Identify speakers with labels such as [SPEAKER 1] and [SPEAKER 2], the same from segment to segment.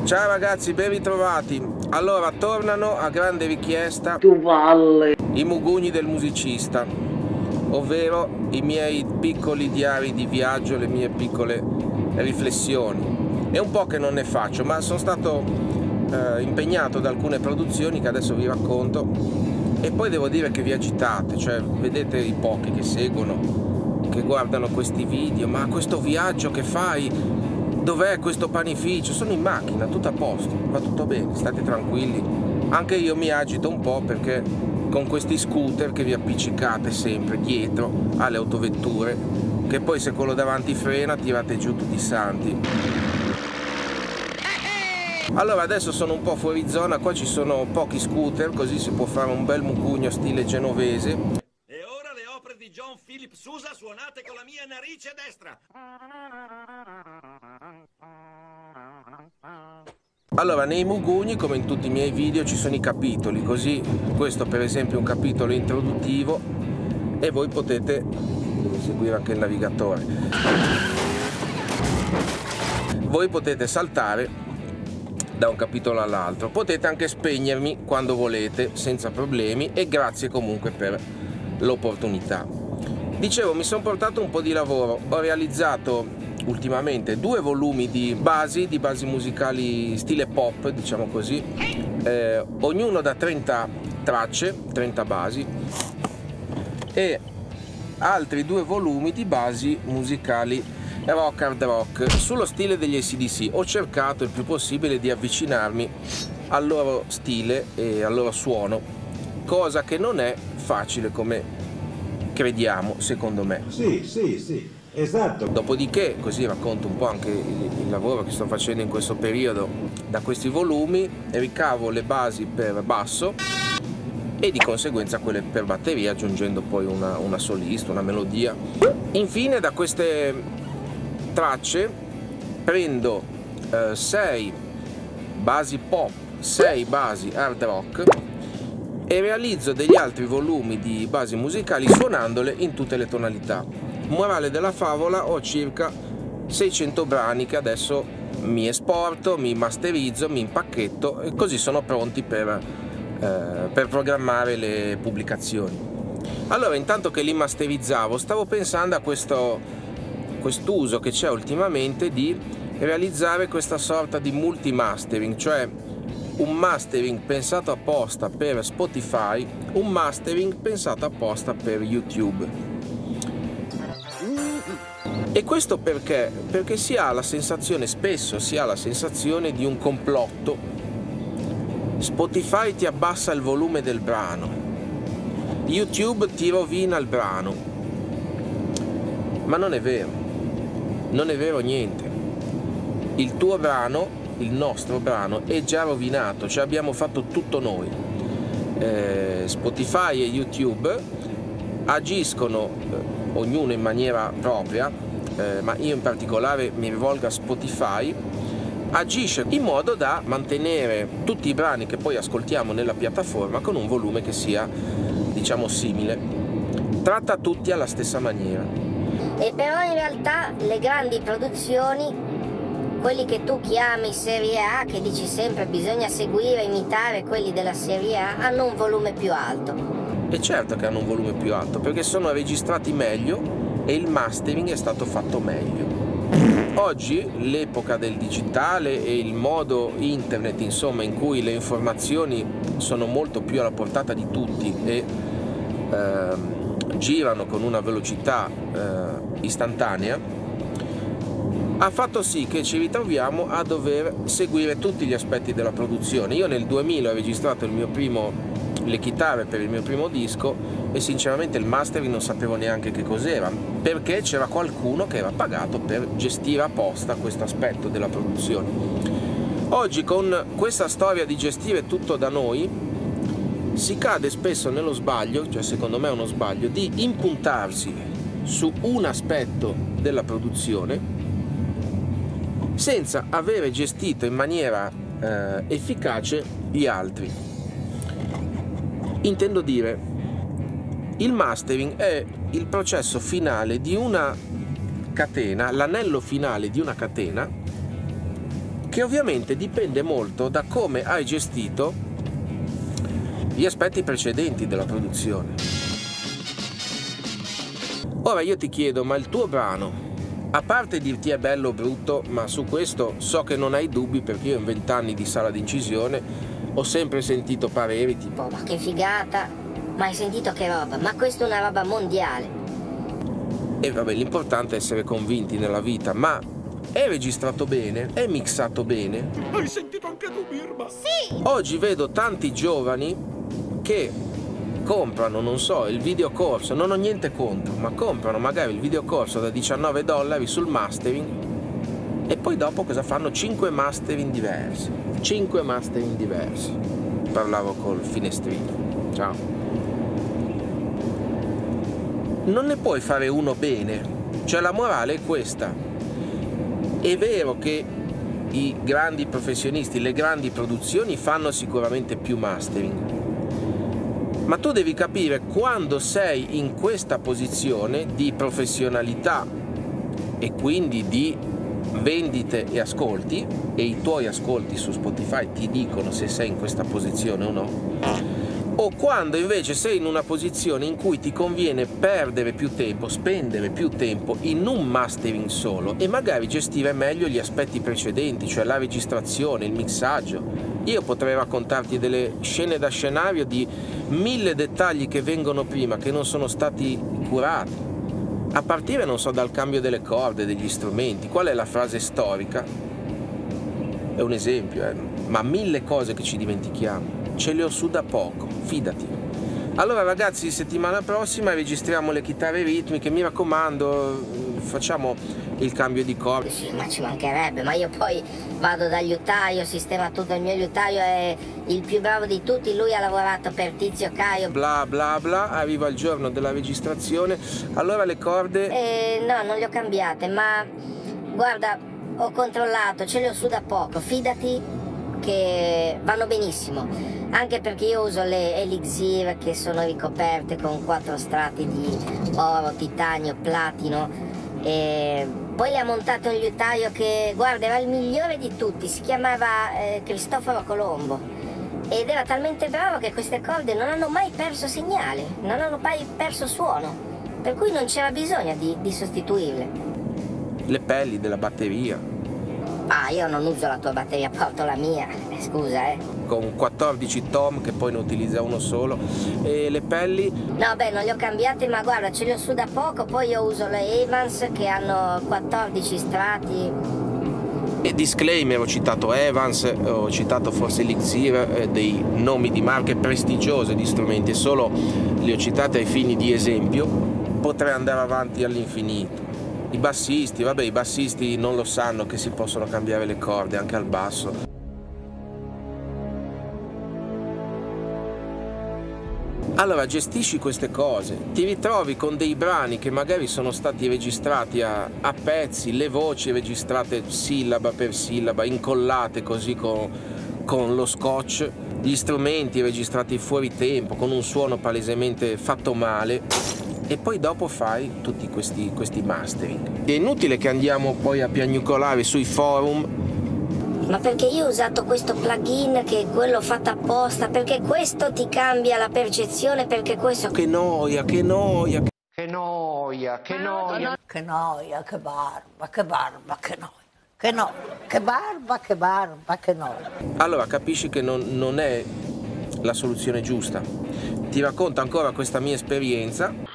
[SPEAKER 1] Ciao ragazzi, ben ritrovati. Allora, tornano a grande richiesta i mugugni del musicista, ovvero i miei piccoli diari di viaggio, le mie piccole riflessioni. È un po' che non ne faccio, ma sono stato impegnato da alcune produzioni che adesso vi racconto, e poi devo dire che vi agitate, cioè vedete i pochi che seguono, che guardano questi video: ma questo viaggio che fai, dov'è questo panificio? Sono in macchina, tutto a posto, va tutto bene, state tranquilli. Anche io mi agito un po' perché con questi scooter che vi appiccicate sempre dietro alle autovetture, che poi se quello davanti frena tirate giù tutti i santi. Allora adesso sono un po' fuori zona, qua ci sono pochi scooter, così si può fare un bel mugugno stile genovese.
[SPEAKER 2] E ora le opere di John Philip Sousa suonate con la mia narice destra.
[SPEAKER 1] Allora, nei mugugni, come in tutti i miei video, ci sono i capitoli, così questo per esempio è un capitolo introduttivo e voi potete seguire anche il navigatore. Voi potete saltare da un capitolo all'altro, potete anche spegnermi quando volete senza problemi, e grazie comunque per l'opportunità. Dicevo, mi sono portato un po' di lavoro, ho realizzato ultimamente 2 volumi di basi musicali stile pop, diciamo così, ognuno da 30 tracce, 30 basi, e altri 2 volumi di basi musicali rock hard rock sullo stile degli AC/DC. Ho cercato il più possibile di avvicinarmi al loro stile e al loro suono, cosa che non è facile come crediamo, secondo me.
[SPEAKER 3] Sì, esatto.
[SPEAKER 1] Dopodiché, così racconto un po' anche il lavoro che sto facendo in questo periodo. Da questi volumi ricavo le basi per basso e di conseguenza quelle per batteria, aggiungendo poi una solista, una melodia. Infine, da queste tracce prendo 6 basi pop, 6 basi hard rock e realizzo degli altri volumi di basi musicali suonandole in tutte le tonalità. Morale della favola: ho circa 600 brani che adesso mi esporto, mi masterizzo, mi impacchetto, e così sono pronti per programmare le pubblicazioni. Allora, intanto che li masterizzavo, stavo pensando a quest'uso che c'è ultimamente di realizzare questa sorta di multi-mastering, cioè un mastering pensato apposta per Spotify, un mastering pensato apposta per YouTube. E questo perché? Perché si ha la sensazione, spesso si ha la sensazione di un complotto. Spotify ti abbassa il volume del brano, YouTube ti rovina il brano. Ma non è vero, non è vero niente. Il tuo brano, il nostro brano, è già rovinato, cioè abbiamo fatto tutto noi. Spotify e YouTube agiscono ognuno in maniera propria, ma io in particolare mi rivolgo a Spotify, agisce in modo da mantenere tutti i brani che poi ascoltiamo nella piattaforma con un volume che sia, diciamo, simile. Tratta tutti alla stessa maniera.
[SPEAKER 4] E però in realtà le grandi produzioni, quelli che tu chiami serie A, che dici sempre bisogna seguire, imitare quelli della serie A, hanno un volume più alto.
[SPEAKER 1] E certo che hanno un volume più alto, perché sono registrati meglio e il mastering è stato fatto meglio. Oggi l'epoca del digitale e il modo internet, insomma, in cui le informazioni sono molto più alla portata di tutti e girano con una velocità istantanea, ha fatto sì che ci ritroviamo a dover seguire tutti gli aspetti della produzione. Io nel 2000 ho registrato le chitarre per il mio primo disco e sinceramente il mastering non sapevo neanche che cos'era, perché c'era qualcuno che era pagato per gestire apposta questo aspetto della produzione. Oggi, con questa storia di gestire tutto da noi, si cade spesso nello sbaglio, cioè secondo me è uno sbaglio, di impuntarsi su un aspetto della produzione senza avere gestito in maniera efficace gli altri. Intendo dire, il mastering è il processo finale di una catena, l'anello finale di una catena che ovviamente dipende molto da come hai gestito gli aspetti precedenti della produzione. Ora io ti chiedo, ma il tuo brano, a parte dirti è bello o brutto, ma su questo so che non hai dubbi perché io in 20 anni di sala d'incisione ho sempre sentito pareri tipo
[SPEAKER 4] ma che figata, ma hai sentito che roba, ma questa è una roba mondiale.
[SPEAKER 1] e vabbè, l'importante è essere convinti nella vita, ma è registrato bene? È mixato bene?
[SPEAKER 2] Hai sentito anche tu, Birba?
[SPEAKER 4] Sì!
[SPEAKER 1] Oggi vedo tanti giovani che comprano, non so, il videocorso, non ho niente contro, ma comprano magari il videocorso da $19 sul mastering e poi dopo cosa fanno? 5 mastering diversi. 5 mastering diversi. Parlavo col finestrino. Ciao. Non ne puoi fare uno bene. Cioè la morale è questa. È vero che i grandi professionisti, le grandi produzioni fanno sicuramente più mastering. Ma tu devi capire quando sei in questa posizione di professionalità e quindi di vendite e ascolti, e i tuoi ascolti su Spotify ti dicono se sei in questa posizione o no, o quando invece sei in una posizione in cui ti conviene perdere più tempo, spendere più tempo in un mastering solo e magari gestire meglio gli aspetti precedenti, cioè la registrazione, il mixaggio. Io potrei raccontarti delle scene da scenario di 1000 dettagli che vengono prima, che non sono stati curati. A partire, non so, dal cambio delle corde, degli strumenti. Qual è la frase storica? È un esempio, ma 1000 cose che ci dimentichiamo. Ce le ho su da poco, fidati. Allora ragazzi, settimana prossima registriamo le chitarre ritmiche, mi raccomando, facciamo il cambio di corde.
[SPEAKER 4] Sì, ma ci mancherebbe, ma io poi vado dal liutaio, sistema tutto, il mio liutaio è il più bravo di tutti, lui ha lavorato per Tizio Caio.
[SPEAKER 1] Bla bla bla, arriva il giorno della registrazione, allora le corde...
[SPEAKER 4] No, non le ho cambiate, ma guarda, ho controllato, ce le ho su da poco, fidati che vanno benissimo. Anche perché io uso le Elixir che sono ricoperte con 4 strati di oro, titanio, platino e poi le ha montato un liutaio che, guarda, era il migliore di tutti, si chiamava Cristoforo Colombo ed era talmente bravo che queste corde non hanno mai perso segnale, non hanno mai perso suono, per cui non c'era bisogno di sostituirle.
[SPEAKER 1] Le pelli della batteria.
[SPEAKER 4] Ah, io non uso la tua batteria, porto la mia, scusa
[SPEAKER 1] Con 14 tom che poi ne utilizza uno solo. E le pelli?
[SPEAKER 4] No, beh, non le ho cambiate, ma guarda, ce le ho su da poco, poi io uso le Evans che hanno 14 strati.
[SPEAKER 1] E disclaimer, ho citato Evans, ho citato forse Elixir, dei nomi di marche prestigiose di strumenti, e solo li ho citate ai fini di esempio, potrei andare avanti all'infinito. I bassisti, vabbè, i bassisti non lo sanno che si possono cambiare le corde anche al basso. Allora gestisci queste cose, ti ritrovi con dei brani che magari sono stati registrati a pezzi, le voci registrate sillaba per sillaba, incollate così con lo scotch, gli strumenti registrati fuori tempo, con un suono palesemente fatto male. E poi dopo fai tutti questi mastering. È inutile che andiamo poi a piagnucolare sui forum.
[SPEAKER 4] Ma perché io ho usato questo plugin che è quello fatto apposta, perché questo ti cambia la percezione, perché questo...
[SPEAKER 1] Che noia, che noia.
[SPEAKER 5] Che noia, che noia.
[SPEAKER 6] Che noia, che barba, che barba, che noia. Che no, che barba, che barba, che noia.
[SPEAKER 1] Allora capisci che non è la soluzione giusta. Ti racconto ancora questa mia esperienza.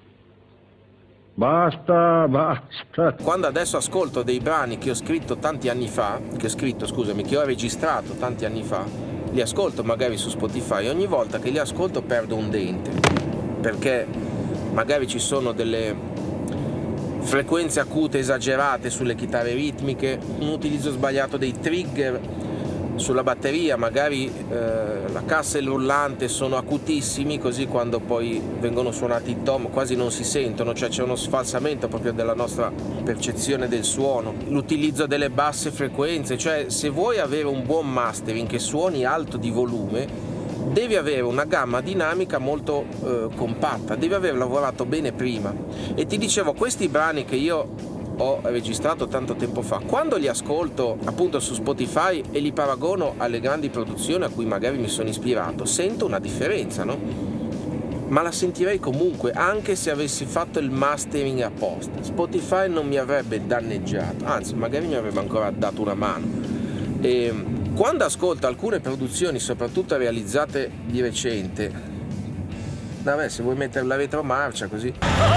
[SPEAKER 3] Basta, basta.
[SPEAKER 1] Quando adesso ascolto dei brani che ho scritto tanti anni fa, che ho registrato tanti anni fa, li ascolto magari su Spotify, ogni volta che li ascolto perdo un dente, perché magari ci sono delle frequenze acute esagerate sulle chitarre ritmiche, un utilizzo sbagliato dei trigger sulla batteria, magari la cassa e il rullante sono acutissimi, così quando poi vengono suonati i tom quasi non si sentono, cioè c'è uno sfalsamento proprio della nostra percezione del suono. L'utilizzo delle basse frequenze, cioè se vuoi avere un buon mastering che suoni alto di volume, devi avere una gamma dinamica molto compatta, devi aver lavorato bene prima. E ti dicevo, questi brani che io ho registrato tanto tempo fa, quando li ascolto appunto su Spotify e li paragono alle grandi produzioni a cui magari mi sono ispirato, sento una differenza, no? Ma la sentirei comunque, anche se avessi fatto il mastering apposta. Spotify non mi avrebbe danneggiato, anzi magari mi avrebbe ancora dato una mano. E quando ascolto alcune produzioni, soprattutto realizzate di recente, vabbè, se vuoi mettere la retromarcia così,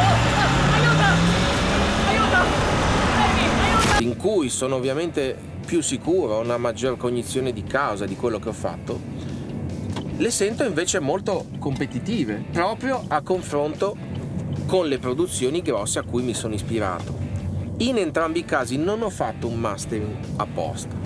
[SPEAKER 1] in cui sono ovviamente più sicuro, ho una maggior cognizione di causa di quello che ho fatto, le sento invece molto competitive, proprio a confronto con le produzioni grosse a cui mi sono ispirato. In entrambi i casi non ho fatto un mastering apposta.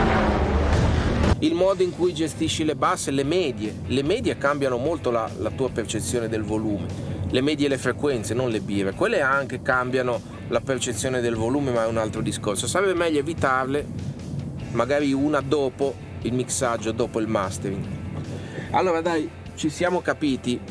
[SPEAKER 1] Il modo in cui gestisci le basse, le medie cambiano molto la tua percezione del volume. Le medie e le frequenze, non le birre, quelle anche cambiano la percezione del volume, ma è un altro discorso. Sarebbe meglio evitarle, magari una dopo il mixaggio, dopo il mastering. Allora dai, ci siamo capiti.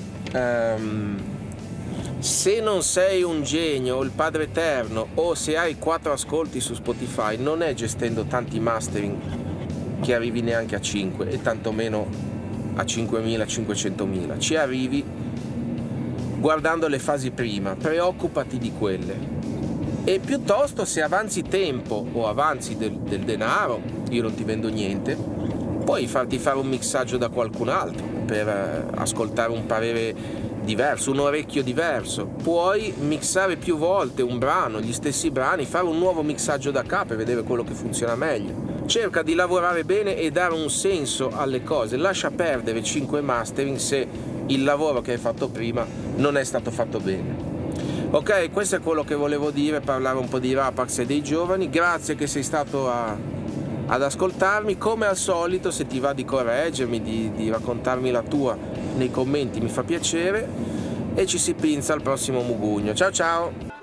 [SPEAKER 1] Se non sei un genio o il padre eterno, o se hai 4 ascolti su Spotify, non è gestendo tanti mastering che arrivi neanche a 5 e tantomeno a 5.000, 500.000. Ci arrivi guardando le fasi prima, preoccupati di quelle. E piuttosto, se avanzi tempo o avanzi del denaro, io non ti vendo niente, puoi farti fare un mixaggio da qualcun altro per ascoltare un parere diverso, un orecchio diverso. Puoi mixare più volte un brano, gli stessi brani, fare un nuovo mixaggio da capo e vedere quello che funziona meglio. Cerca di lavorare bene e dare un senso alle cose. Lascia perdere 5 mastering se il lavoro che hai fatto prima non è stato fatto bene. Ok, questo è quello che volevo dire, parlare un po' di Rapax e dei giovani. Grazie che sei stato ad ascoltarmi. Come al solito, se ti va di correggermi, di raccontarmi la tua nei commenti, mi fa piacere. E ci si pinza al prossimo mugugno. Ciao ciao!